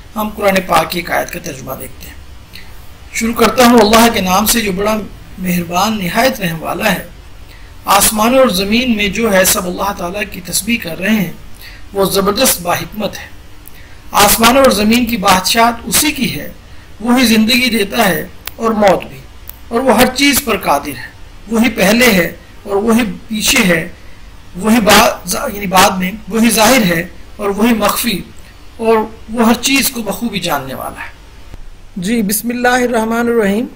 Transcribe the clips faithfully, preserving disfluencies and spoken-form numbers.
हम कुरान पाक की एक आयत का तर्जुमा देखते हैं। शुरू करता हूँ अल्लाह के नाम से जो बड़ा मेहरबान निहायत रहने वाला है। आसमान और ज़मीन में जो है सब अल्लाह ताला की तस्बीह कर रहे हैं, वो ज़बरदस्त बाहिकमत है। आसमान और ज़मीन की बादशाहत उसी की है, वही ज़िंदगी देता है और मौत भी, और वो हर चीज़ पर कादिर है। वही पहले है और वही पीछे है, वही बाद यानी बाद में, वही जाहिर है और वही मख्फी, और वो हर चीज़ को बखूबी जानने वाला है। जी, बिस्मिल्लाहिर्रहमानिर्रहीम।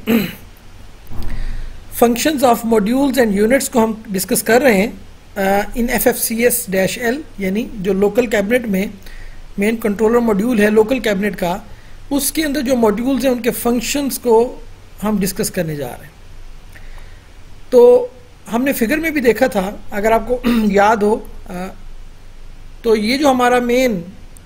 Functions of modules and units को हम डिस्कस कर रहे हैं in F F C S dash L, यानी जो लोकल कैबिनेट में मेन कंट्रोलर मॉड्यूल है लोकल कैबिनेट का, उसके अंदर जो मॉड्यूल्स हैं उनके फंक्शंस को हम डिस्कस करने जा रहे हैं। तो हमने फिगर में भी देखा था, अगर आपको याद हो, आ, तो ये जो हमारा main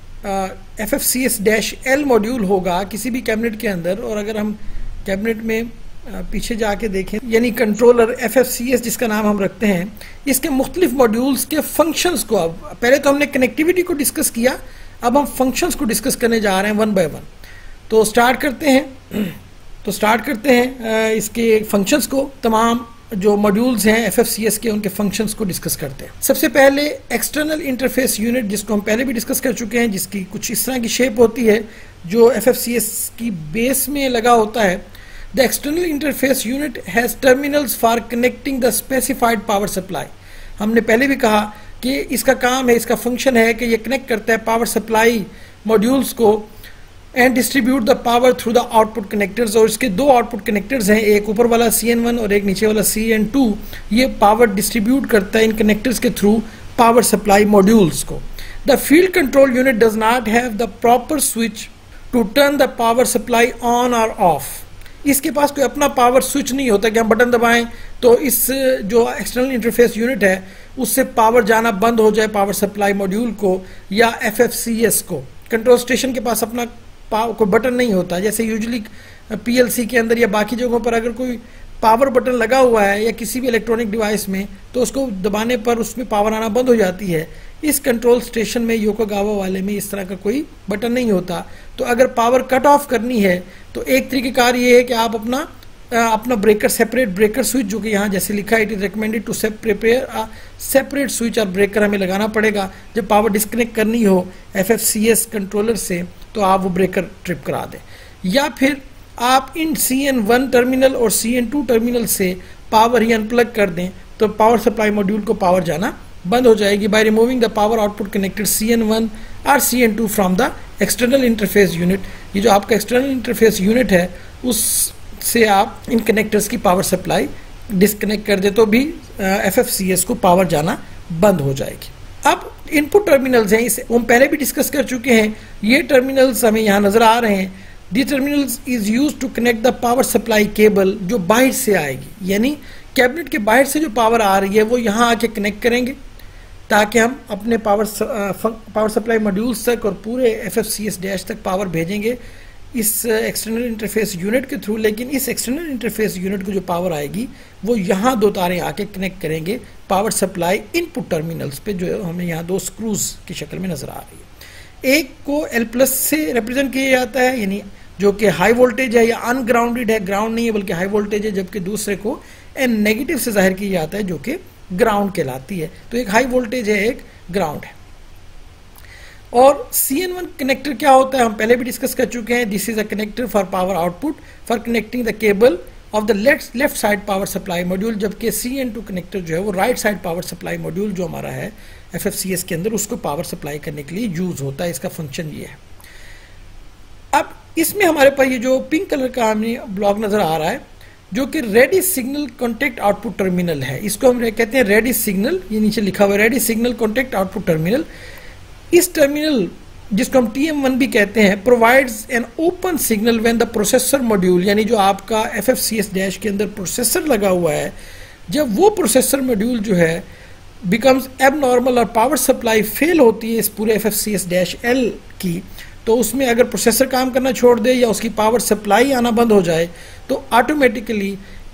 F F C S dash L module होगा किसी भी कैबिनेट के अंदर, और अगर हम कैबिनेट में आ, पीछे जाके देखें, यानी controller F F C S जिसका नाम हम रखते हैं, इसके मुख्तलिफ मॉड्यूल्स के फंक्शंस को, अब पहले तो हमने कनेक्टिविटी को डिस्कस किया, अब हम फंक्शंस को डिस्कस करने जा रहे हैं वन बाय वन। तो स्टार्ट करते हैं तो स्टार्ट करते हैं इसके फंक्शंस को। तमाम जो मॉड्यूल्स हैं एफ एफ सी एस के, उनके फंक्शंस को डिस्कस करते हैं। सबसे पहले एक्सटर्नल इंटरफेस यूनिट, जिसको हम पहले भी डिस्कस कर चुके हैं, जिसकी कुछ इस तरह की शेप होती है जो एफ एफ सी एस की बेस में लगा होता है। The external interface unit has terminals for connecting the specified power supply. हमने पहले भी कहा कि इसका काम है, इसका फंक्शन है कि ये कनेक्ट करता है पावर सप्लाई मॉड्यूल्स को and distribute the power through the output connectors. और इसके दो आउटपुट कनेक्टर्स हैं, एक ऊपर वाला सी एन वन और एक नीचे वाला सी एन टू। ये पावर डिस्ट्रीब्यूट करता है इन कनेक्टर्स के थ्रू पावर सप्लाई मॉड्यूल्स को। The field control unit does not have the proper switch to turn the power supply on और ऑफ। इसके पास कोई अपना पावर स्विच नहीं होता कि हम बटन दबाएं तो इस जो एक्सटर्नल इंटरफेस यूनिट है उससे पावर जाना बंद हो जाए पावर सप्लाई मॉड्यूल को या एफ एफ सी एस को। कंट्रोल स्टेशन के पास अपना कोई बटन नहीं होता, जैसे यूजुअली पी एल सी के अंदर या बाकी जगहों पर अगर कोई पावर बटन लगा हुआ है या किसी भी इलेक्ट्रॉनिक डिवाइस में, तो उसको दबाने पर उसमें पावर आना बंद हो जाती है। इस कंट्रोल स्टेशन में, योकोगावा वाले में, इस तरह का कोई बटन नहीं होता। तो अगर पावर कट ऑफ करनी है तो एक तरीकेकार ये है कि आप अपना अपना ब्रेकर, सेपरेट ब्रेकर स्विच, जो कि यहाँ जैसे लिखा है, it is recommended to prepare separate switch और ब्रेकर हमें लगाना पड़ेगा। जब पावर डिस्कनेक्ट करनी हो F F C S controller से तो आप वो ब्रेकर ट्रिप करा दें, या फिर आप इन सी एन वन टर्मिनल और सी एन टू टर्मिनल से पावर ही अनप्लग कर दें तो पावर सप्लाई मॉड्यूल को पावर जाना बंद हो जाएगी by removing the power output connected C N one और C N two from the external interface unit. ये जो आपका एक्सटर्नल इंटरफेस यूनिट है उससे आप इन कनेक्टर्स की पावर सप्लाई डिस्कनेक्ट कर दे तो भी एफ एफ सी एस को पावर जाना बंद हो जाएगी। अब इनपुट टर्मिनल्स हैं, इसे हम पहले भी डिस्कस कर चुके हैं। ये टर्मिनल्स हमें यहाँ नजर आ रहे हैं। The terminals is use to connect the power supply cable, जो बाहर से आएगी, यानी कैबिनेट के बाहर से जो पावर आ रही है वो यहाँ आके कनेक्ट करेंगे ताकि हम अपने पावर पावर सप्लाई मॉड्यूल्स तक और पूरे F F C S dash तक पावर भेजेंगे इस एक्सटर्नल इंटरफेस यूनिट के थ्रू। लेकिन इस एक्सटर्नल इंटरफेस यूनिट को जो पावर आएगी वो यहाँ दो तारें आके कनेक्ट करेंगे पावर सप्लाई इनपुट टर्मिनल्स पे, जो हमें यहाँ दो स्क्रूज की शक्ल में नजर आ रही है। एक को एल प्लस से रिप्रेजेंट किया जाता है, यानी जो कि हाई वोल्टेज है या अनग्राउंडेड है, ग्राउंड नहीं है बल्कि हाई वोल्टेज है, जबकि दूसरे को एन नेगेटिव से जाहिर किया जाता है जो कि ग्राउंड कहलाती है। तो एक हाई वोल्टेज है, एक ग्राउंड है। और सी एन वन कनेक्टर क्या होता है हम पहले भी डिस्कस कर चुके हैं। This is a connector for power output for connecting the cable of the left left side power supply module, जबकि सी एन टू कनेक्टर जो है वो right side power supply module जो हमारा है एफ एफ सी एस के अंदर, उसको पावर सप्लाई करने के लिए यूज होता है। इसका फंक्शन ये है। अब इसमें हमारे पास ये जो पिंक कलर का हमें ब्लॉक नजर आ रहा है जो कि ready signal contact output terminal है, इसको हम कहते हैं रेडी सिग्नल। ये नीचे लिखा हुआ है ready signal contact output terminal. इस टर्मिनल, जिसको हम टी एम वन भी कहते हैं, provides an open signal when the processor module, यानी जो आपका F F C S dash के अंदर प्रोसेसर लगा हुआ है, जब वो प्रोसेसर मॉड्यूल जो है बिकम्स एबनॉर्मल और पावर सप्लाई फेल होती है इस पूरे F F C S dash L की, तो उसमें अगर प्रोसेसर काम करना छोड़ दे या उसकी पावर सप्लाई आना बंद हो जाए तो ऑटोमेटिकली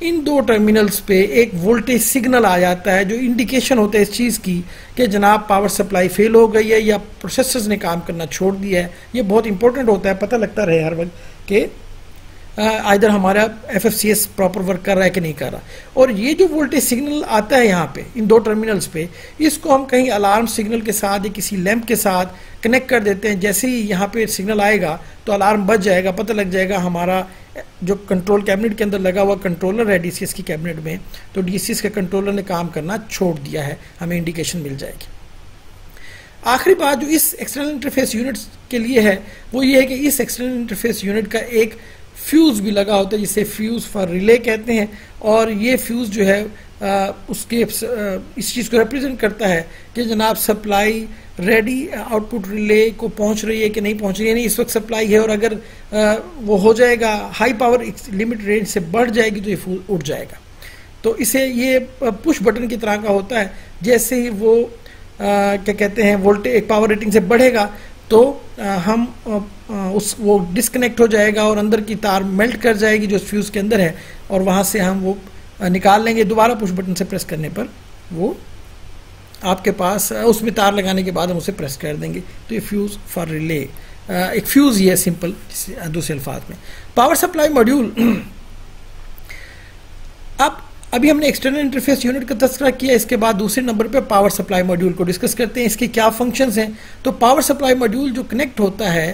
इन दो टर्मिनल्स पे एक वोल्टेज सिग्नल आ जाता है जो इंडिकेशन होता है इस चीज़ की कि जनाब पावर सप्लाई फेल हो गई है या प्रोसेसर्स ने काम करना छोड़ दिया है। ये बहुत इंपॉर्टेंट होता है, पता लगता रहे हर वक्त कि आइदर हमारा F F C S proper work कर रहा है कि नहीं कर रहा। और ये जो वोल्टेज सिग्नल आता है यहाँ पे इन दो टर्मिनल्स पे, इसको हम कहीं अलार्म सिग्नल के साथ या किसी लैंप के साथ कनेक्ट कर देते हैं। जैसे ही यहाँ पे सिग्नल आएगा तो अलार्म बज जाएगा, पता लग जाएगा हमारा जो कंट्रोल कैबिनेट के अंदर लगा हुआ कंट्रोलर है डी सी एस की कैबिनेट में, तो डी सी एस के कंट्रोलर ने काम करना छोड़ दिया है, हमें इंडिकेशन मिल जाएगी। आखिरी बात जो इस एक्सटर्नल इंटरफेस यूनिट के लिए है वो ये है कि इस एक्सटर्नल इंटरफेस यूनिट का एक फ्यूज भी लगा होता है जिसे फ्यूज फॉर रिले कहते हैं। और ये फ्यूज जो है आ, उसके आ, इस चीज़ को रिप्रेजेंट करता है कि जनाब सप्लाई रेडी आउटपुट रिले को पहुंच रही है कि नहीं पहुंच रही है। नहीं, इस वक्त सप्लाई है और अगर आ, वो हो जाएगा हाई पावर लिमिट रेंज से बढ़ जाएगी तो ये फ्यूज उड़ जाएगा। तो इसे ये पुश बटन की तरह का होता है, जैसे ही वो आ, क्या कहते हैं वोल्टेज एक पावर रेटिंग से बढ़ेगा तो आ, हम आ, उस वो डिस्कनेक्ट हो जाएगा और अंदर की तार मेल्ट कर जाएगी जो फ्यूज के अंदर है, और वहां से हम वो आ, निकाल लेंगे। दोबारा पुश बटन से प्रेस करने पर वो आपके पास आ, उसमें तार लगाने के बाद हम उसे प्रेस कर देंगे। तो ये फ्यूज फॉर रिले एक फ्यूज ही है सिंपल दूसरे अल्फाज में। पावर सप्लाई मॉड्यूल, अब अभी हमने एक्सटर्नल इंटरफेस यूनिट का तस्करा किया, इसके बाद दूसरे नंबर पे पावर सप्लाई मॉड्यूल को डिस्कस करते हैं, इसके क्या फंक्शंस हैं। तो पावर सप्लाई मॉड्यूल जो कनेक्ट होता है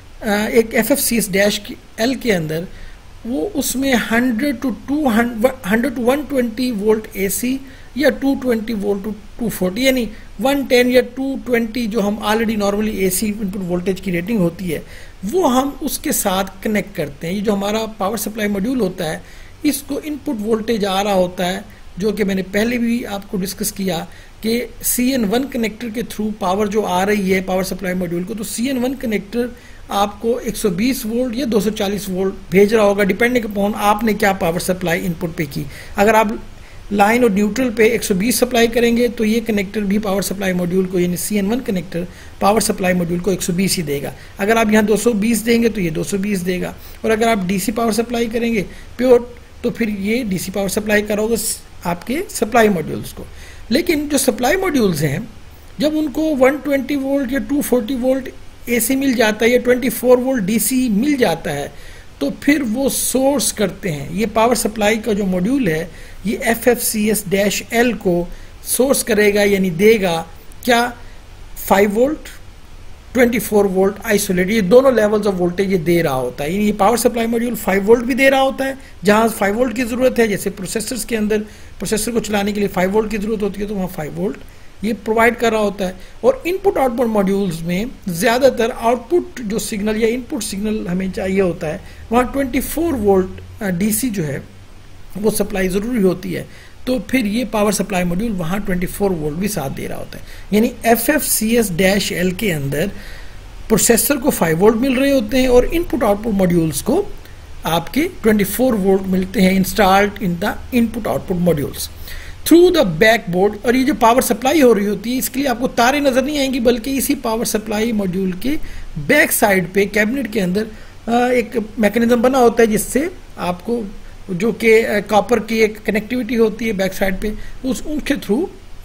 एक F F C S dash L के अंदर, वो उसमें hundred two two hundred two one twenty volt A C या two twenty volt two two forty यानी वन टेन या टू ट्वेंटी जो हम already normally A C input voltage की रेटिंग होती है वो हम उसके साथ कनेक्ट करते हैं। ये जो हमारा पावर सप्लाई मॉड्यूल होता है इसको इनपुट वोल्टेज आ रहा होता है, जो कि मैंने पहले भी आपको डिस्कस किया कि सी एन वन कनेक्टर के थ्रू पावर जो आ रही है पावर सप्लाई मॉड्यूल को, तो सी एन वन कनेक्टर आपको एक सौ बीस वोल्ट या दो सौ चालीस वोल्ट भेज रहा होगा डिपेंडिंग अपॉन आपने क्या पावर सप्लाई इनपुट पे की। अगर आप लाइन और न्यूट्रल पे एक सौ बीस सप्लाई करेंगे तो ये कनेक्टर भी पावर सप्लाई मॉड्यूल को यानी C N one connector power supply module को एक सौ बीस ही देगा। अगर आप यहाँ दो सौ बीस देंगे तो ये दो सौ बीस देगा, और अगर आप डीसी पावर सप्लाई करेंगे प्योर तो फिर ये डीसी पावर सप्लाई करोगे आपके सप्लाई मॉड्यूल्स को। लेकिन जो सप्लाई मॉड्यूल्स हैं जब उनको वन ट्वेंटी वोल्ट या टू फोर्टी वोल्ट एसी मिल जाता है या ट्वेंटी फोर वोल्ट डीसी मिल जाता है तो फिर वो सोर्स करते हैं। ये पावर सप्लाई का जो मॉड्यूल है ये F F C S dash L को सोर्स करेगा यानी देगा क्या five volt twenty four volt isolated, ये दोनों लेवल्स ऑफ वोल्टेज ये दे रहा होता है। ये power supply module five volt भी दे रहा होता है जहां फाइव वोल्ट की जरूरत है, जैसे प्रोसेसर्स के अंदर प्रोसेसर को चलाने के लिए फाइव वोल्ट की जरूरत होती है तो वहाँ फाइव वोल्ट ये प्रोवाइड कर रहा होता है। और इनपुट आउटपुट मॉड्यूल्स में ज्यादातर आउटपुट जो सिग्नल या इनपुट सिग्नल हमें चाहिए होता है वहाँ ट्वेंटी फोर वोल्ट डीसी जो है वो सप्लाई जरूरी होती है, तो फिर ये पावर सप्लाई मॉड्यूल वहाँ ट्वेंटी फोर वोल्ट भी साथ दे रहा होता है। यानी F F C S dash L के अंदर प्रोसेसर को फाइव वोल्ट मिल रहे होते हैं और इनपुट आउटपुट मॉड्यूल्स को आपके ट्वेंटी फोर वोल्ट मिलते हैं installed in the input output modules through the backboard. और ये जो पावर सप्लाई हो रही होती है इसके लिए आपको तारें नजर नहीं आएंगी, बल्कि इसी पावर सप्लाई मॉड्यूल के बैक साइड पे कैबिनेट के अंदर एक मैकेनिज्म बना होता है जिससे आपको जो कि कॉपर की एक कनेक्टिविटी होती है बैक साइड पे, उस उनके थ्रू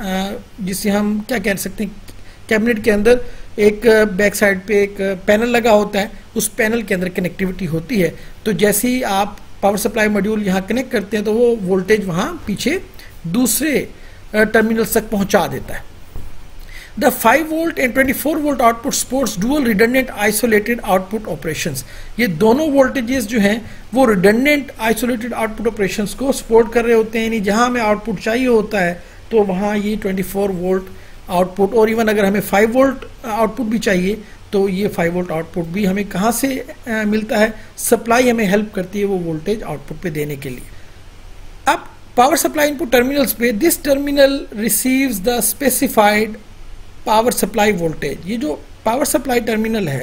जिसे हम क्या कह सकते हैं कैबिनेट के अंदर एक बैक साइड पे एक पैनल लगा होता है, उस पैनल के अंदर कनेक्टिविटी होती है। तो जैसे ही आप पावर सप्लाई मॉड्यूल यहाँ कनेक्ट करते हैं तो वो वोल्टेज वहाँ पीछे दूसरे टर्मिनल्स तक पहुंचा देता है। The five volt and twenty four volt output supports dual redundant isolated output operations। ये दोनों वोल्टेजेस जो हैं वो redundant isolated output operations को सपोर्ट कर रहे होते हैं, यानी जहां हमें आउटपुट चाहिए होता है तो वहां ये ट्वेंटी फोर वोल्ट आउटपुट, और इवन अगर हमें फाइव वोल्ट आउटपुट भी चाहिए तो ये फाइव वोल्ट आउटपुट भी हमें कहां से आ, मिलता है, सप्लाई हमें हेल्प करती है वो वोल्टेज आउटपुट पे देने के लिए। अब पावर सप्लाई इनपुट टर्मिनल्स पे this terminal receives the specified power supply voltage. ये जो पावर सप्लाई टर्मिनल है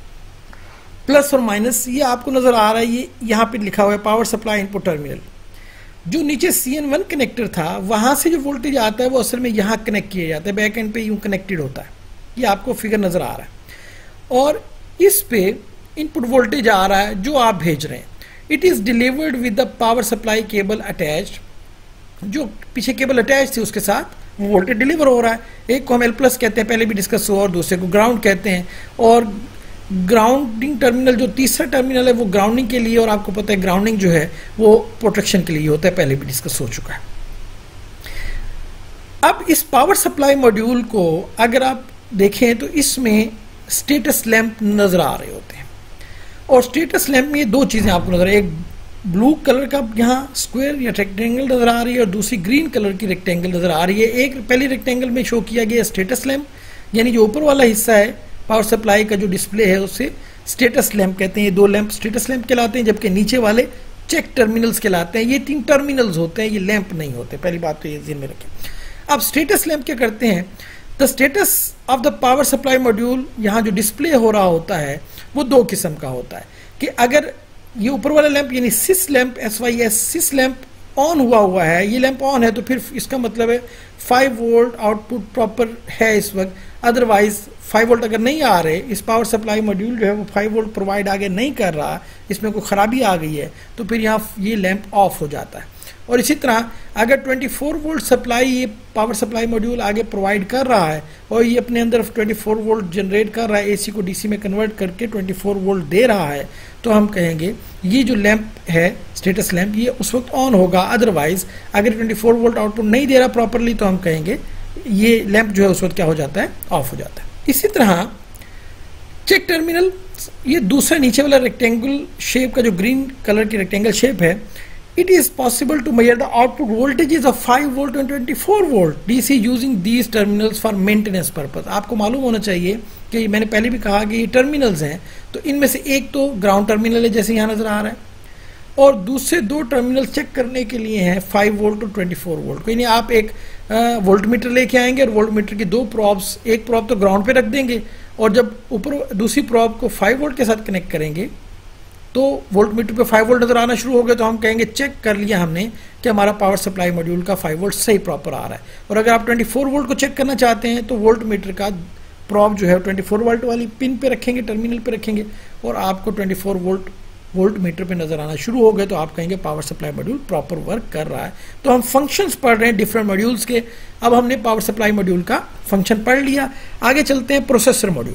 प्लस और माइनस ये आपको नजर आ रहा है, ये यहाँ पे लिखा हुआ है पावर सप्लाई इनपुट टर्मिनल। जो नीचे सी एन वन कनेक्टर था वहां से जो वोल्टेज आता है वो असल में यहाँ कनेक्ट किया जाता है, बैक एंड पे यूं कनेक्टेड होता है, ये आपको फिगर नजर आ रहा है। और इस पे इनपुट वोल्टेज आ रहा है जो आप भेज रहे हैं। It is delivered with the power supply cable attached, जो पीछे केबल अटैच थी उसके साथ वोल्टेज डिलीवर हो रहा है। एक को हम एल प्लस कहते हैं, पहले भी डिस्कस हुआ, और दूसरे को ग्राउंड कहते हैं। और ग्राउंडिंग टर्मिनल जो तीसरा टर्मिनल है वो ग्राउंडिंग के लिए, और आपको पता है ग्राउंडिंग जो है वो प्रोटेक्शन के लिए होता है, पहले भी डिस्कस हो चुका है। अब इस पावर सप्लाई मॉड्यूल को अगर आप देखें तो इसमें स्टेटस लैंप नजर आ रहे होते हैं, और स्टेटस लैंप में ये दो चीजें आपको नजर, एक ब्लू कलर का यहाँ स्क्वायर या रेक्टेंगल नजर आ रही है, और दूसरी ग्रीन कलर की रेक्टेंगल नजर आ रही है। एक पहली रेक्टेंगल में शो किया गया स्टेटस लैंप, यानी जो ऊपर वाला हिस्सा है पावर सप्लाई का जो डिस्प्ले है उसे स्टेटस लैंप कहते हैं। ये दो लैंप स्टेटस लैंप कहलाते हैं, जबकि नीचे वाले चेक टर्मिनल्स कहलाते हैं। ये तीन टर्मिनल्स होते हैं, ये लैंप नहीं होते, पहली बात तो ये ध्यान में रखें। अब स्टेटस लैंप क्या करते हैं, the status of the power supply module, यहाँ जो डिस्प्ले हो रहा होता है वो दो किस्म का होता है, कि अगर ये ऊपर वाला लैंप यानी SYS lamp, S Y S SYS lamp on हुआ हुआ है, ये लैंप ऑन है तो फिर इसका मतलब है फाइव वोल्ट आउटपुट प्रॉपर है इस वक्त। अदरवाइज फाइव वोल्ट अगर नहीं आ रहे, इस पावर सप्लाई मॉड्यूल जो है वो फाइव वोल्ट प्रोवाइड आगे नहीं कर रहा, इसमें कोई खराबी आ गई है, तो फिर यहाँ ये लैंप ऑफ हो जाता है। और इसी तरह अगर ट्वेंटी फोर वोल्ट सप्लाई ये पावर सप्लाई मॉड्यूल आगे प्रोवाइड कर रहा है और ये अपने अंदर ट्वेंटी फोर वोल्ट जनरेट कर रहा है, एसी को डीसी में कन्वर्ट करके ट्वेंटी फोर वोल्ट दे रहा है, तो हम कहेंगे ये जो लैंप है स्टेटस लैंप ये उस वक्त ऑन होगा। अदरवाइज अगर ट्वेंटी फोर वोल्ट आउटपुट नहीं दे रहा प्रॉपरली तो हम कहेंगे ये लैंप जो है उस वक्त क्या हो जाता है, ऑफ हो जाता है। इसी तरह चेक टर्मिनल, ये दूसरा नीचे वाला रेक्टेंगल शेप का जो ग्रीन कलर की रेक्टेंगल शेप है, it is possible to measure the output voltages of five volt and twenty-four volt D C using these terminals for maintenance purpose। आपको मालूम होना चाहिए कि मैंने पहले भी कहा कि ये टर्मिनल्स हैं, तो इनमें से एक तो ग्राउंड टर्मिनल है जैसे यहाँ नजर आ रहा है, और दूसरे दो टर्मिनल चेक करने के लिए हैं फाइव वोल्ट और ट्वेंटी फोर वोल्ट। यानी आप एक वोल्ट मीटर लेके आएंगे और वोल्ट मीटर की दो प्रॉब्स, एक प्रॉब तो ग्राउंड पे रख देंगे, और जब ऊपर दूसरी प्रॉब को फाइव वोल्ट के साथ कनेक्ट करेंगे तो वोल्ट मीटर पे फाइव वोल्ट नजर आना शुरू हो गया, तो हम कहेंगे चेक कर लिया हमने कि हमारा पावर सप्लाई मॉड्यूल का फाइव वोल्ट सही प्रॉपर आ रहा है। और अगर आप ट्वेंटी फोर वोल्ट को चेक करना चाहते हैं तो वोल्ट मीटर का प्रॉब जो है ट्वेंटी फोर वोल्ट वाली पिन पे रखेंगे, टर्मिनल पे रखेंगे, और आपको twenty four volt volt meter पे नजर आना शुरू हो गए, तो आप कहेंगे power supply module proper work कर रहा है। तो हम फंक्शंस पढ़ रहे हैं डिफरेंट मॉड्यूल्स के। अब हमने पावर सप्लाई मॉड्यूल का फंक्शन पढ़ लिया, आगे चलते हैं प्रोसेसर मॉड्यूल।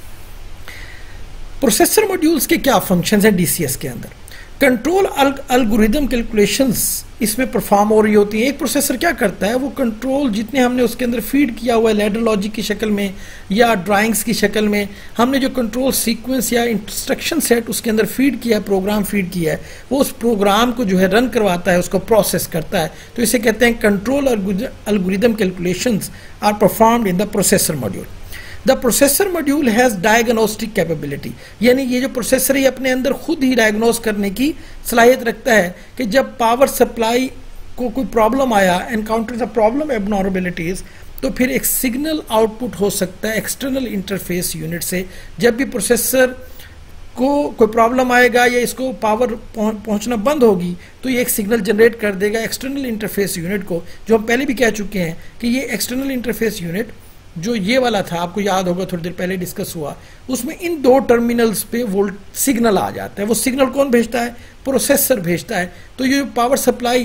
प्रोसेसर मॉड्यूल्स के क्या फंक्शंस हैं डीसीएस के अंदर। कंट्रोल एल्गोरिदम कैलकुलेशंस इसमें परफॉर्म हो रही होती है। एक प्रोसेसर क्या करता है, वो कंट्रोल जितने हमने उसके अंदर फीड किया हुआ है लैडर लॉजिक की शक्ल में या ड्राइंग्स की शक्ल में, हमने जो कंट्रोल सीक्वेंस या इंस्ट्रक्शन सेट उसके अंदर फीड किया है, प्रोग्राम फीड किया है, वो उस प्रोग्राम को जो है रन करवाता है, उसको प्रोसेस करता है। तो इसे कहते हैं control algorithm calculations are performed in the processor module. The processor module has diagnostic capability, यानी ये जो प्रोसेसर है अपने अंदर खुद ही डायग्नोस करने की सलाहियत रखता है कि जब पावर सप्लाई को कोई प्रॉब्लम आया, एनकाउंटर द प्रॉब्लम एबनॉर्मेलिटीज, तो फिर एक सिग्नल आउटपुट हो सकता है एक्सटर्नल इंटरफेस यूनिट से। जब भी प्रोसेसर को कोई प्रॉब्लम आएगा या इसको पावर पहुंचना बंद होगी तो ये एक सिग्नल जनरेट कर देगा एक्सटर्नल इंटरफेस यूनिट को, जो हम पहले भी कह चुके हैं कि ये एक्सटर्नल इंटरफेस यूनिट जो ये वाला था, आपको याद होगा थोड़ी देर पहले डिस्कस हुआ, उसमें इन दो टर्मिनल्स पे वोल्ट सिग्नल आ जाता है। वो सिग्नल कौन भेजता है, प्रोसेसर भेजता है। तो ये power supply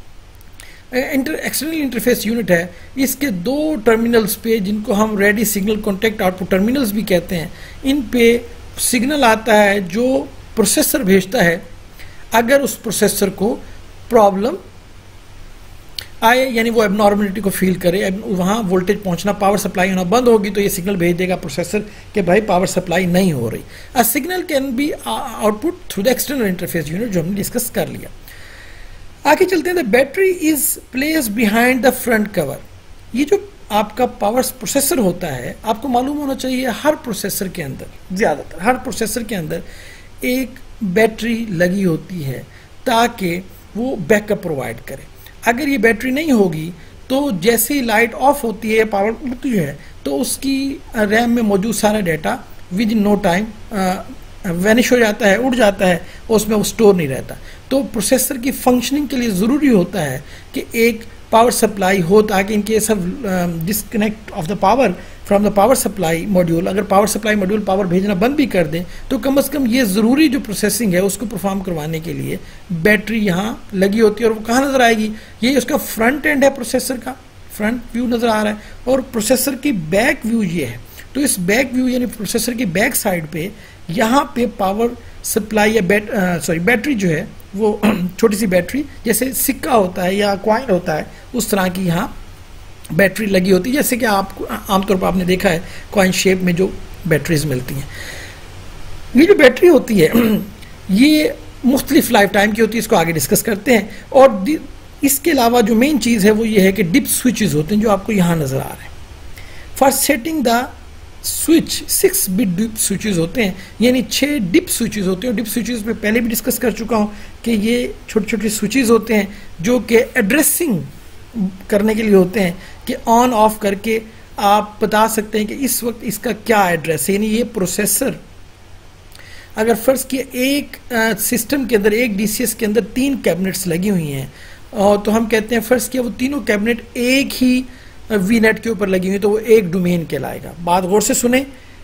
inter external interface unit है, इसके दो टर्मिनल्स पे जिनको हम ready signal contact output terminals भी कहते हैं, इन पे सिग्नल आता है जो प्रोसेसर भेजता है। अगर उस प्रोसेसर को प्रॉब्लम आए, यानी वो एबनॉर्मलिटी को फील करे, वहां वोल्टेज पहुंचना, पावर सप्लाई होना बंद होगी, तो ये सिग्नल भेज देगा प्रोसेसर कि भाई पावर सप्लाई नहीं हो रही। A signal can be output through the external interface unit, जो हमने डिस्कस कर लिया। आगे चलते हैं। The battery is placed behind the front cover. ये जो आपका पावर प्रोसेसर होता है, आपको मालूम होना चाहिए हर प्रोसेसर के अंदर, ज्यादातर हर प्रोसेसर के अंदर एक बैटरी लगी होती है ताकि वो बैकअप प्रोवाइड करे। अगर ये बैटरी नहीं होगी तो जैसे ही लाइट ऑफ होती है, पावर उड़ती है, तो उसकी रैम में मौजूद सारा data within no time vanish हो जाता है, उड़ जाता है, और उसमें वो स्टोर नहीं रहता। तो प्रोसेसर की फंक्शनिंग के लिए ज़रूरी होता है कि एक पावर सप्लाई हो, ताकि in case of disconnect of the power from the power supply module, अगर पावर सप्लाई मॉड्यूल पावर भेजना बंद भी कर दें तो कम अज़ कम ये ज़रूरी जो प्रोसेसिंग है उसको परफॉर्म करवाने के लिए बैटरी यहाँ लगी होती है। और वो कहाँ नज़र आएगी, ये उसका फ्रंट एंड है, प्रोसेसर का फ्रंट व्यू नज़र आ रहा है, और प्रोसेसर की बैक व्यू ये है। तो इस बैक व्यू यानी प्रोसेसर की बैक साइड पे यहाँ पे पावर सप्लाई या बैट सॉरी बैटरी जो है वो छोटी सी बैटरी, जैसे सिक्का होता है या कॉइन होता है उस तरह की यहाँ बैटरी लगी होती है, जैसे कि आप आमतौर पर आपने देखा है कॉइन शेप में जो बैटरीज मिलती हैं। ये जो बैटरी होती है ये मुख्तलिफ लाइफ टाइम की होती है, इसको आगे डिस्कस करते हैं। और इसके अलावा जो मेन चीज़ है वो ये है कि डिप स्विचेस होते हैं जो आपको यहाँ नज़र आ रहे हैं। For setting the switch six bit dip switches होते हैं, यानी छः डिप स्विचेस होते हैं। डिप स्विचेस में पहले भी डिस्कस कर चुका हूँ कि ये छोटे छोटे स्विचेस होते हैं जो कि एड्रेसिंग करने के लिए होते हैं, कि ऑन ऑफ करके आप बता सकते हैं कि इस वक्त इसका क्या एड्रेस है। यानी ये प्रोसेसर अगर फर्ज किया एक सिस्टम के अंदर, एक डीसीएस के अंदर तीन कैबिनेट्स लगी हुई हैं, और तो हम कहते हैं फर्ज किया वो तीनों कैबिनेट एक ही वी नेट के ऊपर लगी हुई, तो वो एक डोमेन कहलाएगा। बात गौर से सुने,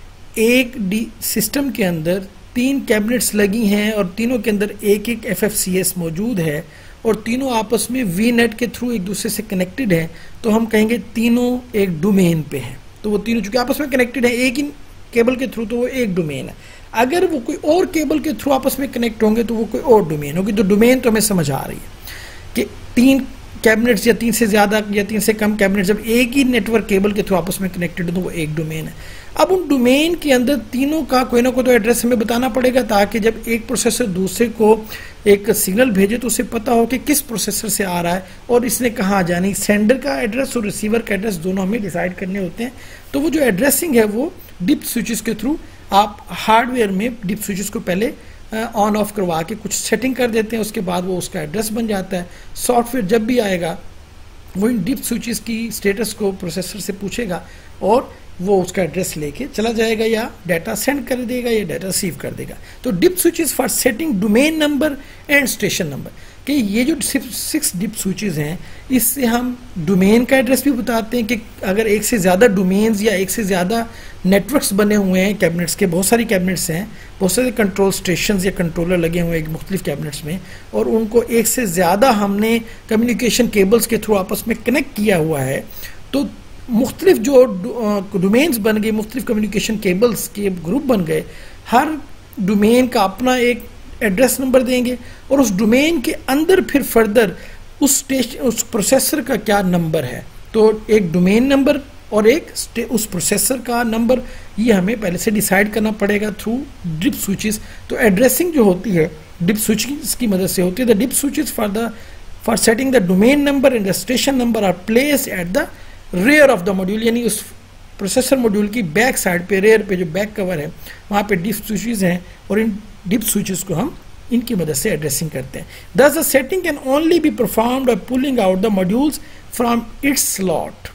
एक डी सिस्टम के अंदर तीन कैबिनेट्स लगी हैं और तीनों के अंदर एक एक एफ एफ सी एस मौजूद है और तीनों आपस में वी नेट के थ्रू एक दूसरे से कनेक्टेड हैं, तो हम कहेंगे तीनों एक डोमेन पे हैं। तो वो तीनों चूंकि आपस में कनेक्टेड है एक ही केबल के थ्रू, तो वो एक डोमेन है। अगर वो कोई और केबल के थ्रू आपस में कनेक्ट होंगे तो वो कोई और डोमेन होगी। तो डोमेन तो हमें समझ आ रही है कि तीन कैबिनेट्स या तीन से ज़्यादा या तीन से कम कैबिनेट जब एक ही नेटवर्क केबल के थ्रू आपस में कनेक्टेड हो तो वो एक डोमेन है। अब उन डोमेन के अंदर तीनों का कोई ना कोई तो एड्रेस हमें बताना पड़ेगा, ताकि जब एक प्रोसेसर दूसरे को एक सिग्नल भेजे तो उसे पता हो कि किस प्रोसेसर से आ रहा है और इसने कहाँ जानी। सेंडर का एड्रेस और रिसीवर का एड्रेस दोनों हमें डिसाइड करने होते हैं। तो वो जो एड्रेसिंग है वो डिप स्विचेस के थ्रू आप हार्डवेयर में डिप स्विचेस को पहले ऑन ऑफ करवा के कुछ सेटिंग कर देते हैं, उसके बाद वो उसका एड्रेस बन जाता है। सॉफ्टवेयर जब भी आएगा वो इन डिप स्विचेस की स्टेटस को प्रोसेसर से पूछेगा और वो उसका एड्रेस लेके चला जाएगा, या डाटा सेंड कर देगा या डाटा रिसीव कर देगा। तो dip switches for setting domain number and station number, कि ये जो सिक्स डिप स्विचेस हैं इससे हम डोमेन का एड्रेस भी बताते हैं कि अगर एक से ज़्यादा डोमेन्स या एक से ज़्यादा नेटवर्क्स बने हुए हैं कैबिनेट्स के, बहुत सारी कैबिनेट्स हैं, बहुत सारे कंट्रोल स्टेशंस या कंट्रोलर लगे हुए हैं मुख्तलिफ कैबिनेट्स में, और उनको एक से ज़्यादा हमने कम्युनिकेशन केबल्स के थ्रू आपस में कनेक्ट किया हुआ है, तो मुख्तलिफ जो डोमेन्स बन गए, मुख्तलिफ कम्युनिकेशन केबल्स के ग्रुप बन गए, हर डोमेन का अपना एक एड्रेस नंबर देंगे और उस डोमेन के अंदर फिर फर्दर उस स्टेशन उस प्रोसेसर का क्या नंबर है, तो एक डोमेन नंबर और एक उस प्रोसेसर का नंबर, ये हमें पहले से डिसाइड करना पड़ेगा थ्रू डिप स्विचेस। तो एड्रेसिंग जो होती है डिप स्विचेस की मदद से होती है। The dip switches for the for setting the domain number and the station number are place at the rear of the module, यानी उस प्रोसेसर मॉड्यूल की बैक साइड पे, रेयर पे जो बैक कवर है वहाँ पे डिप स्विचेस हैं और इन डिप स्विचेस को हम इनकी मदद से एड्रेसिंग करते हैं। Thus the setting can only be performed by pulling out the modules from its slot।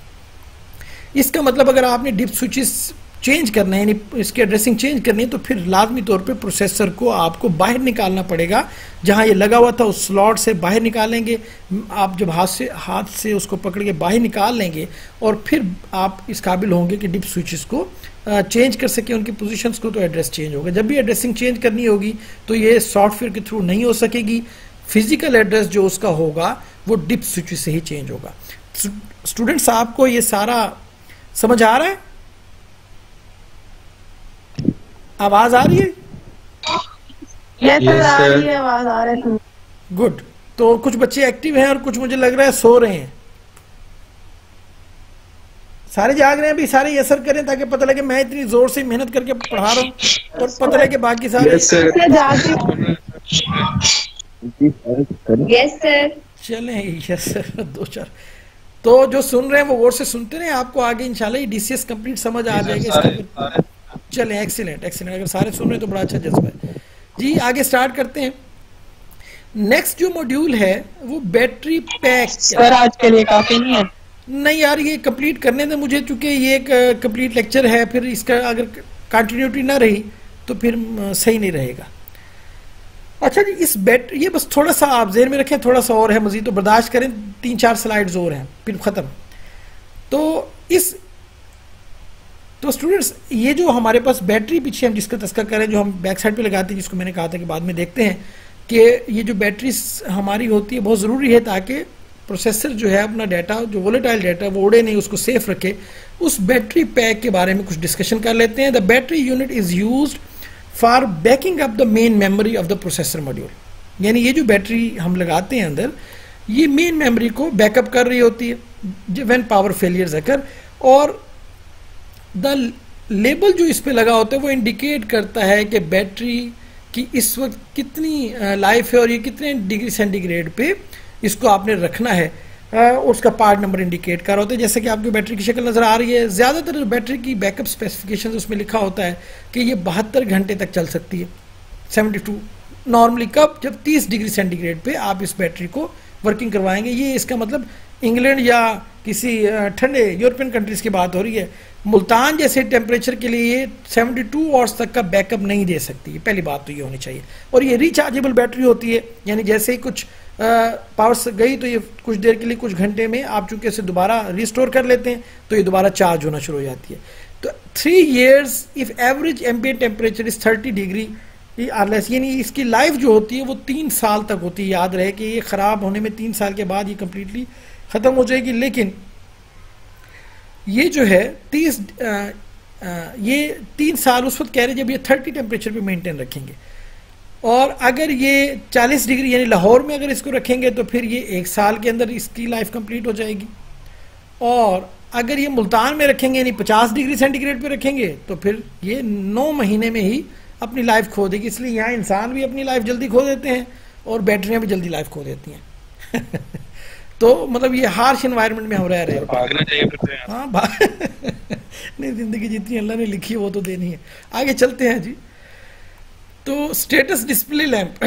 इसका मतलब अगर आपने डिप स्विचेस चेंज करना है, यानी इसकी एड्रेसिंग चेंज करनी है, तो फिर लाजमी तौर पे प्रोसेसर को आपको बाहर निकालना पड़ेगा। जहां ये लगा हुआ था उस स्लॉट से बाहर निकालेंगे आप, जब हाथ से हाथ से उसको पकड़ के बाहर निकाल लेंगे और फिर आप इस काबिल होंगे कि डिप स्विचेस को चेंज कर सके उनकी पोजीशंस को, तो एड्रेस चेंज होगा। जब भी एड्रेसिंग चेंज करनी होगी तो ये सॉफ्टवेयर के थ्रू नहीं हो सकेगी, फिजिकल एड्रेस जो उसका होगा वो डिप स्विच से ही चेंज होगा। स्टूडेंट्स आपको ये सारा समझ आ रहा है? आवाज आ रही है? yes, yes, आ रही है, आवाज आ रही है। गुड। तो कुछ बच्चे एक्टिव हैं और कुछ मुझे लग रहा है सो रहे हैं। सारे जाग रहे हैं? अभी सारे ये असर करें ताकि पता लगे मैं इतनी जोर से मेहनत करके पढ़ा रहा हूँ और पता लगे बाकी सारे yes, सर। चलें यस सर, दो चार तो जो सुन रहे हैं वो गौर से सुनते रहे, आपको आगे इंशाल्लाह डीसीएस कंप्लीट समझ आ जाएगा। चलें, एक्सीलेंट एक्सीलेंट, अगर सारे सुन रहे हैं तो बड़ा अच्छा जज्बा है जी। आगे स्टार्ट करते हैं। नेक्स्ट जो मॉड्यूल है वो बैटरी पैक। सर आज के लिए काफी नहीं है? नहीं यार, ये कंप्लीट करने दें मुझे, चूंकि ये एक कंप्लीट लेक्चर है, फिर इसका अगर कंटिन्यूटी ना रही तो फिर सही नहीं रहेगा। अच्छा जी, इस बैटरी, ये बस थोड़ा सा आप जेहन में रखें, थोड़ा सा और है मजीद तो बर्दाश्त करें, तीन चार स्लाइड्स और हैं फिर ख़त्म। तो इस तो स्टूडेंट्स, ये जो हमारे पास बैटरी पीछे हम जिसका तस्करा करें, जो हम बैक साइड पे लगाते हैं, जिसको मैंने कहा था कि बाद में देखते हैं, कि ये जो बैटरी हमारी होती है बहुत ज़रूरी है ताकि प्रोसेसर जो है अपना डाटा, जो वोलेटाइल डाटा वो उड़े नहीं, उसको सेफ रखे। उस बैटरी पैक के बारे में कुछ डिस्कशन कर लेते हैं। The battery unit is used for backing up the main memory of the processor module. यानी ये जो बैटरी हम लगाते हैं अंदर, ये मेन मेमोरी को बैकअप कर रही होती है व्हेन पावर फेलियर्स अकर। और द लेबल जो इस पे लगा होता है वो इंडिकेट करता है कि बैटरी की इस वक्त कितनी लाइफ है और ये कितने डिग्री सेंटीग्रेड पे इसको आपने रखना है, उसका पार्ट नंबर इंडिकेट कर रहा होता है। जैसे कि आपकी बैटरी की शक्ल नज़र आ रही है। ज़्यादातर बैटरी की बैकअप स्पेसिफिकेशन उसमें लिखा होता है कि ये बहत्तर घंटे तक चल सकती है, सेवेंटी टू नॉर्मली कब, जब तीस डिग्री सेंटीग्रेड पे आप इस बैटरी को वर्किंग करवाएंगे। ये इसका मतलब इंग्लैंड या किसी ठंडे यूरोपियन कंट्रीज़ की बात हो रही है। मुल्तान जैसे टेम्परेचर के लिए ये सेवेंटी टू आवर्स तक का बैकअप नहीं दे सकती है, पहली बात तो ये होनी चाहिए। और ये रिचार्जेबल बैटरी होती है, यानी जैसे ही कुछ पावर गई तो ये कुछ देर के लिए, कुछ घंटे में आप चूंकि इसे दोबारा रिस्टोर कर लेते हैं तो ये दोबारा चार्ज होना शुरू हो जाती है। तो three years if average ambient temperature is thirty degree or less, यानी इसकी लाइफ जो होती है वो तीन साल तक होती है। याद रहे कि ये ख़राब होने में तीन साल के बाद ये कम्प्लीटली ख़त्म हो जाएगी। लेकिन ये जो है तीस आ, आ, ये तीन साल उस वक्त कह रहे जब ये थर्टी टेम्परेचर पे मेंटेन रखेंगे। और अगर ये चालीस डिग्री यानी लाहौर में अगर इसको रखेंगे तो फिर ये एक साल के अंदर इसकी लाइफ कंप्लीट हो जाएगी। और अगर ये मुल्तान में रखेंगे यानी पचास डिग्री सेंटीग्रेड पे रखेंगे तो फिर ये नौ महीने में ही अपनी लाइफ खो देगी। इसलिए यहाँ इंसान भी अपनी लाइफ जल्दी खो देते हैं और बैटरियाँ भी जल्दी लाइफ खो देती हैं। तो मतलब ये हार्श एनवायरनमेंट में हम रह रहे हैं। भागना चाहिए। हाँ भाग नहीं, जिंदगी जितनी अल्लाह ने लिखी है वो तो देनी है। आगे चलते हैं जी। तो स्टेटस डिस्प्ले लैंप,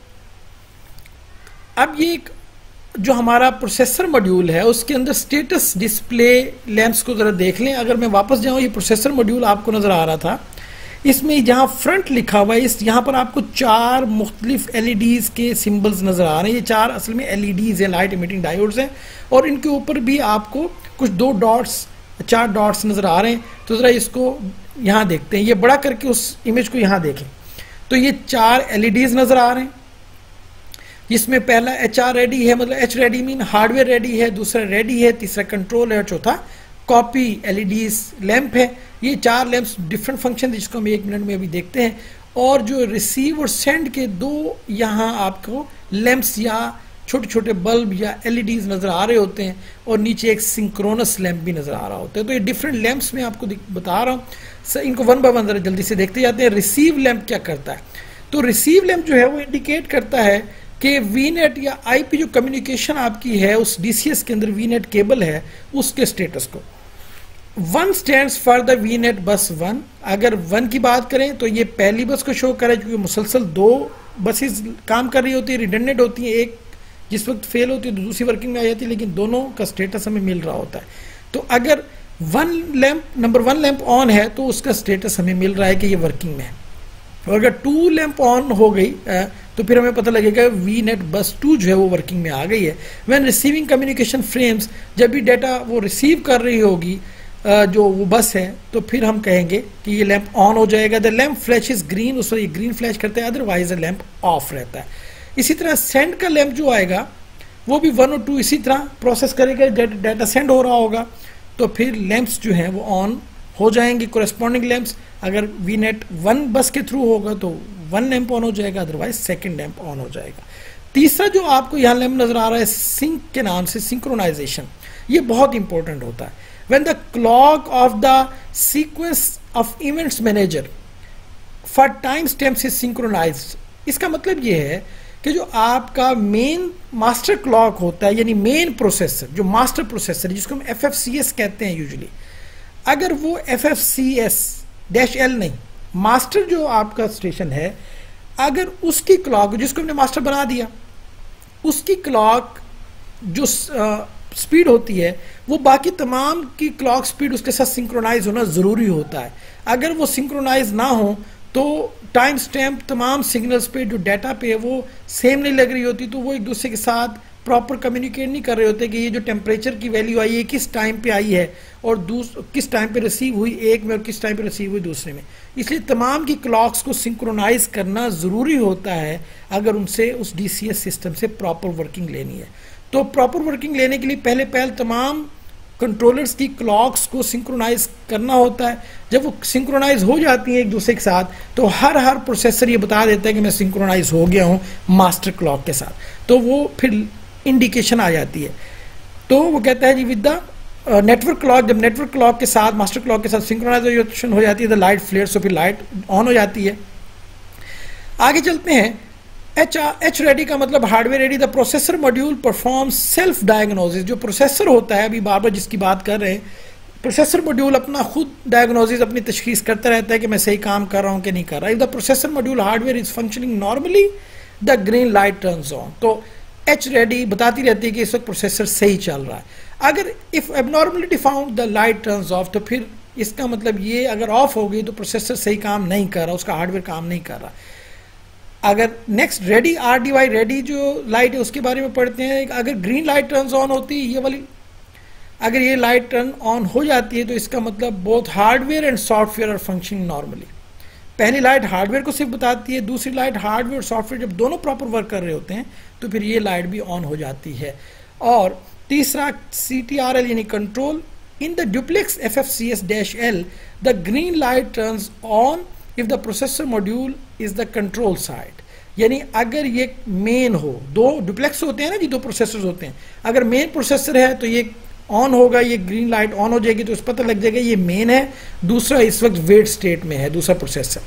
अब ये एक जो हमारा प्रोसेसर मॉड्यूल है उसके अंदर स्टेटस डिस्प्ले लैंप्स को जरा देख लें। अगर मैं वापस जाऊं, ये प्रोसेसर मॉड्यूल आपको नजर आ रहा था, इसमें जहां फ्रंट लिखा हुआ है, इस यहाँ पर आपको चार मुख्तलिफ एलईडीज के सिंबल्स नजर आ रहे हैं। ये चार असल में एलईडीज हैं, लाइट इमिटिंग डायोड्स हैं, और इनके ऊपर भी आपको कुछ दो डॉट्स, चार डॉट्स नजर आ रहे हैं। तो जरा इसको यहाँ देखते हैं, ये बड़ा करके उस इमेज को यहाँ देखें। तो ये चार एलईडीज नजर आ रहे हैं, जिसमें पहला एच आर रेडी है, मतलब H ready mean hardware ready है, दूसरा रेडी है, तीसरा कंट्रोल है, और चौथा कॉपी एलईडीज लैंप है। ये चार लैंप्स डिफरेंट फंक्शन है जिसको हम एक मिनट में अभी देखते हैं। और जो रिसीव और सेंड के दो यहाँ आपको लैंप्स या छोटे छोटे बल्ब या एलईडीज नजर आ रहे होते हैं, और नीचे एक सिंक्रोनस लैंप भी नजर आ रहा होता है। तो ये डिफरेंट लैंप्स में आपको बता रहा हूँ, इनको वन बाय वन जरा जल्दी से देखते जाते हैं। रिसीव लैंप क्या करता है? तो रिसीव लैंप जो है वो इंडिकेट करता है कि वीनेट या आईपी जो कम्युनिकेशन आपकी है उस डीसीएस के अंदर वीनेट केबल है उसके स्टेटस को। One stands for the Vnet bus one. अगर वन की बात करें तो ये पहली बस को शो करे, क्योंकि मुसलसल दो बसेस काम कर रही होती है, रिडंडेंट होती है, एक जिस वक्त फेल होती है तो दूसरी वर्किंग में आ जाती है, लेकिन दोनों का स्टेटस हमें मिल रहा होता है। तो अगर one lamp number one lamp on है तो उसका स्टेटस हमें मिल रहा है कि ये वर्किंग में है। और अगर टू लैंप ऑन हो गई तो फिर हमें पता लगेगा वी नेट बस टू जो है वो वर्किंग में आ गई है। व्हेन रिसीविंग कम्युनिकेशन फ्रेम्स, जब भी डाटा वो रिसीव कर रही होगी जो वो बस है, तो फिर हम कहेंगे कि ये लैंप ऑन हो जाएगा। The lamp flash is green, उस पर ये ग्रीन फ्लैश करता है, अदरवाइज द लैंप ऑफ रहता है। इसी तरह सेंड का लैंप जो आएगा वो भी वन और टू इसी तरह प्रोसेस करेगा, डाटा सेंड हो रहा होगा तो फिर लैंप्स जो हैं वो ऑन हो जाएंगे, कोरेस्पॉन्डिंग लैंप्स। अगर वी नेट वन बस के थ्रू होगा तो वन लैंप ऑन हो जाएगा, अदरवाइज सेकंड लैंप ऑन हो जाएगा। तीसरा जो आपको यहाँ लैंप नजर आ रहा है सिंक के नाम से, सिंक्रोनाइजेशन, ये बहुत इंपॉर्टेंट होता है। When the clock of the sequence of events manager for time stamps is synchronized, इसका मतलब ये है कि जो आपका मेन मास्टर क्लॉक होता है, यानी मेन प्रोसेसर, जो मास्टर प्रोसेसर जिसको हम एफ एफ सी एस कहते हैं यूजुअली, अगर वो F F C S dash L नहीं, मास्टर जो आपका स्टेशन है, अगर उसकी क्लॉक, जिसको हमने मास्टर बना दिया, उसकी क्लॉक जो स्पीड होती है वो बाकी तमाम की क्लॉक स्पीड उसके साथ सिंक्रोनाइज होना जरूरी होता है। अगर वो सिंक्रोनाइज ना हो तो टाइम स्टैम्प तमाम सिग्नल्स पे जो डाटा पे है वो सेम नहीं लग रही होती, तो वो एक दूसरे के साथ प्रॉपर कम्युनिकेट नहीं कर रहे होते कि ये जो टेम्परेचर की वैल्यू आई है किस टाइम पे आई है और दूस किस टाइम पे रिसीव हुई एक में और किस टाइम पे रिसीव हुई दूसरे में। इसलिए तमाम की क्लॉक्स को सिंक्रोनाइज करना ज़रूरी होता है अगर उनसे उस डी सी एस सिस्टम से प्रॉपर वर्किंग लेनी है। तो प्रॉपर वर्किंग लेने के लिए पहले पहल तमाम कंट्रोलर्स की क्लॉक्स को सिंक्रोनाइज करना होता है। जब वो सिंक्रोनाइज हो जाती हैं एक दूसरे के साथ तो हर हर प्रोसेसर ये बता देता है कि मैं सिंक्रोनाइज हो गया हूँ मास्टर क्लॉक के साथ, तो वो फिर इंडिकेशन आ जाती है। तो वो कहता है जी विद द नेटवर्क क्लॉक, जब नेटवर्क क्लॉक के साथ मास्टर क्लॉक के साथ सिंक्रोनाइजेशन हो जाती है द लाइट फ्लेयर, सो फिर लाइट ऑन हो जाती है। आगे चलते हैं। एच एच रेडी का मतलब hardware ready. The processor module perform self diagnosis. जो प्रोसेसर होता है, अभी बार बार जिसकी बात कर रहे हैं, प्रोसेसर मॉड्यूल अपना खुद डायग्नोसिस अपनी तशखीस करता रहता है कि मैं सही काम कर रहा हूँ कि नहीं कर रहा। If the processor module hardware is functioning normally the green light turns on. तो एच रेडी बताती रहती है कि इस वक्त प्रोसेसर सही चल रहा है। अगर if abnormality found the light turns off, तो फिर इसका मतलब ये अगर ऑफ हो गई तो प्रोसेसर सही काम नहीं कर रहा, उसका हार्डवेयर काम नहीं कर रहा। अगर next ready R D Y ready जो लाइट है उसके बारे में पढ़ते हैं। अगर ग्रीन लाइट टर्न्स ऑन होती है ये वाली, अगर ये लाइट टर्न ऑन हो जाती है तो इसका मतलब both hardware and software are functioning normally. पहली लाइट हार्डवेयर को सिर्फ बताती है, दूसरी लाइट हार्डवेयर और सॉफ्टवेयर जब दोनों प्रॉपर वर्क कर रहे होते हैं तो फिर ये लाइट भी ऑन हो जाती है। और तीसरा सी टी आर एल यानी control. In the duplex F F C S dash L the green light turns on if the processor module is the control side. यानी अगर ये मेन हो, दो डुप्लेक्स होते हैं ना जी, दो प्रोसेसर होते हैं, अगर मेन प्रोसेसर है तो ये ऑन होगा, ये ग्रीन लाइट ऑन हो जाएगी तो उस पता लग जाएगा ये मेन है, दूसरा इस वक्त वेट स्टेट में है दूसरा processor.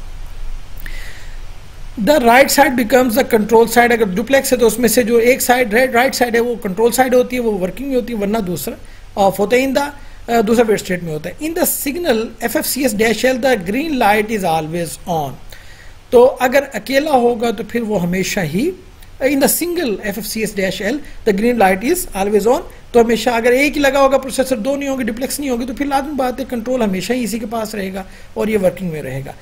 The right side becomes the control side. अगर डुप्लेक्स है तो उसमें से जो एक साइड राइट साइड है वो कंट्रोल साइड होती है, वो वर्किंग में होती है, वरना दूसरा ऑफ होता है। इन द दूसरा वेट स्टेट में होता है। In the single F F C S dash L the green light is always on. तो अगर अकेला होगा तो फिर वो हमेशा ही in the single F F C S dash L the green light is always on. तो हमेशा अगर एक ही लगा होगा प्रोसेसर, दो नहीं होंगे, डुप्लेक्स नहीं होगी, तो फिर लाजमी बात है कंट्रोल हमेशा ही इसी के पास रहेगा और ये वर्किंग में रहेगा।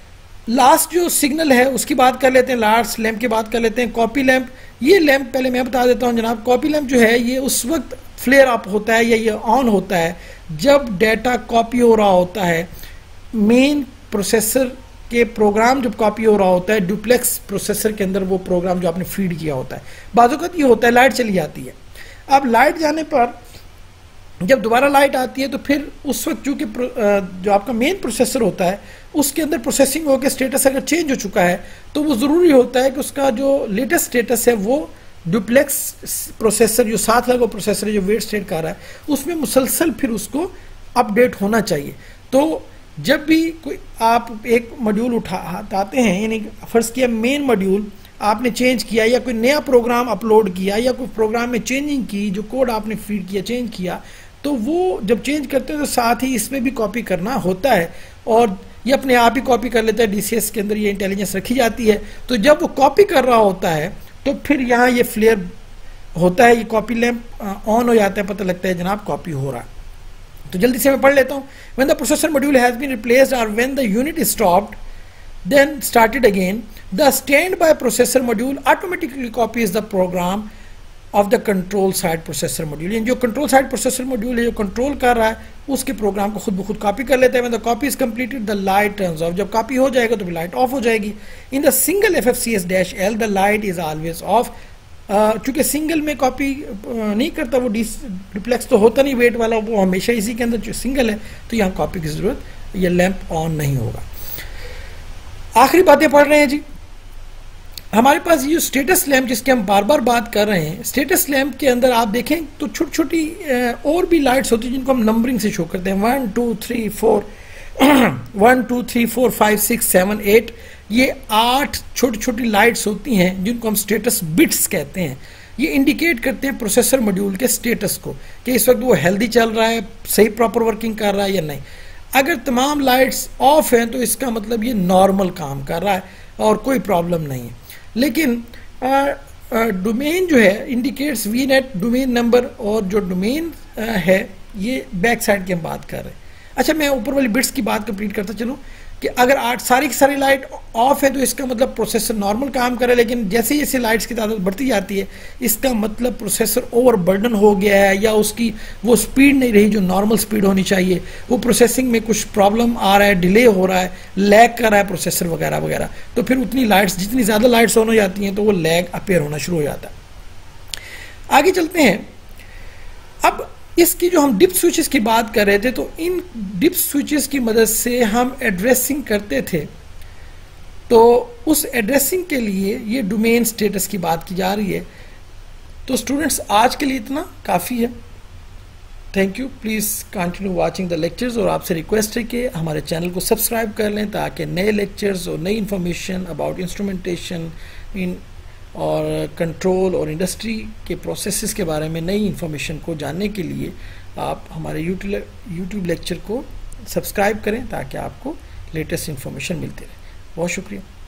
लास्ट जो सिग्नल है उसकी बात कर लेते हैं, लास्ट लैंप की बात कर लेते हैं। कॉपी लैंप, ये लैंप पहले मैं बता देता हूँ जनाब। कॉपी लैंप जो है ये उस वक्त फ्लेयर अप होता है या ये ऑन होता है जब डाटा कॉपी हो रहा होता है। मेन प्रोसेसर के प्रोग्राम जब कॉपी हो रहा होता है डुप्लेक्स प्रोसेसर के अंदर, वो प्रोग्राम जो आपने फीड किया होता है, बाज़ वक़्त ये होता है लाइट चली जाती है। अब लाइट जाने पर जब दोबारा लाइट आती है तो फिर उस वक्त चूंकि जो आपका मेन प्रोसेसर होता है उसके अंदर प्रोसेसिंग होकर स्टेटस अगर चेंज हो चुका है तो वो ज़रूरी होता है कि उसका जो लेटेस्ट स्टेटस है वो डुप्लेक्स प्रोसेसर जो साथ लगा प्रोसेसर जो वेट स्टेट कर रहा है उसमें मुसलसल फिर उसको अपडेट होना चाहिए। तो जब भी कोई आप एक मॉड्यूल उठाते हैं, यानी फर्ज किया मेन मॉड्यूल आपने चेंज किया या कोई नया प्रोग्राम अपलोड किया या कोई प्रोग्राम में चेंजिंग की, जो कोड आपने फीड किया चेंज किया, तो वो जब चेंज करते हैं तो साथ ही इसमें भी कॉपी करना होता है और ये अपने आप ही कॉपी कर लेता है। डीसीएस के अंदर ये इंटेलिजेंस रखी जाती है। तो जब वो कॉपी कर रहा होता है तो फिर यहाँ ये फ्लेयर होता है, ये कॉपी लैंप ऑन हो जाता है, पता लगता है जनाब कॉपी हो रहा है। तो जल्दी से मैं पढ़ लेता हूँ। When the processor module has been replaced और when the unit is stopped then started again the standby processor module automatically copies the program of the control side processor module. यानी जो कंट्रोल साइड प्रोसेसर मॉड्यूल है जो control कर रहा है उसके programme को खुद ब खुद कॉपी कर लेता है। When the copy is completed the light turns off. जब कॉपी हो जाएगा तो लाइट ऑफ हो जाएगी। In the single F F C S dash L the light is always off. चूंकि सिंगल में कॉपी नहीं करता, वो डुप्लेक्स तो होता नहीं वेट वाला, वो हमेशा इसी के अंदर जो सिंगल है, तो यहाँ कॉपी की जरूरत, ये लैंप ऑन नहीं होगा। आखिरी बातें पढ़ रहे हैं जी। हमारे पास ये स्टेटस लैंप जिसके हम बार बार बात कर रहे हैं, स्टेटस लैंप के अंदर आप देखें तो छोटी छोटी और भी लाइट्स होती हैं जिनको हम नंबरिंग से शो करते हैं। One two three four one two three four five six seven eight, ये आठ छोटी छोटी लाइट्स होती हैं जिनको हम स्टेटस बिट्स कहते हैं। ये इंडिकेट करते हैं प्रोसेसर मॉड्यूल के स्टेटस को कि इस वक्त वो हेल्दी चल रहा है, सही प्रॉपर वर्किंग कर रहा है या नहीं। अगर तमाम लाइट्स ऑफ हैं तो इसका मतलब ये नॉर्मल काम कर रहा है और कोई प्रॉब्लम नहीं है। लेकिन डोमेन जो है indicates V net domain number, और जो डोमेन है ये बैक साइड की हम बात कर रहे हैं। अच्छा, मैं ऊपर वाली बिट्स की बात कंप्लीट करता चलूँ कि अगर आठ सारी की सारी लाइट ऑफ है तो इसका मतलब प्रोसेसर नॉर्मल काम करे, लेकिन जैसे जैसे लाइट्स की तादाद बढ़ती जाती है इसका मतलब प्रोसेसर ओवरबर्डन हो गया है, या उसकी वो स्पीड नहीं रही जो नॉर्मल स्पीड होनी चाहिए, वो प्रोसेसिंग में कुछ प्रॉब्लम आ रहा है, डिले हो रहा है, लैग कर रहा है प्रोसेसर वगैरह वगैरह। तो फिर उतनी लाइट्स, जितनी ज़्यादा लाइट्स ऑन हो जाती हैं तो वो लैग अपेयर होना शुरू हो जाता है। आगे चलते हैं। अब इसकी जो हम डिप स्विचेस की बात कर रहे थे, तो इन डिप स्विचेस की मदद से हम एड्रेसिंग करते थे। तो उस एड्रेसिंग के लिए ये डोमेन स्टेटस की बात की जा रही है। तो स्टूडेंट्स आज के लिए इतना काफ़ी है। Thank you, please continue watching the lectures. और आपसे रिक्वेस्ट है कि हमारे चैनल को सब्सक्राइब कर लें ताकि नए लेक्चर्स और नई इंफॉर्मेशन अबाउट इंस्ट्रूमेंटेशन इन और कंट्रोल और इंडस्ट्री के प्रोसेसेस के बारे में नई इन्फॉर्मेशन को जानने के लिए आप हमारे यूट्यूब यूट्यूब लेक्चर को सब्सक्राइब करें ताकि आपको लेटेस्ट इन्फॉर्मेशन मिलती रहे। बहुत शुक्रिया।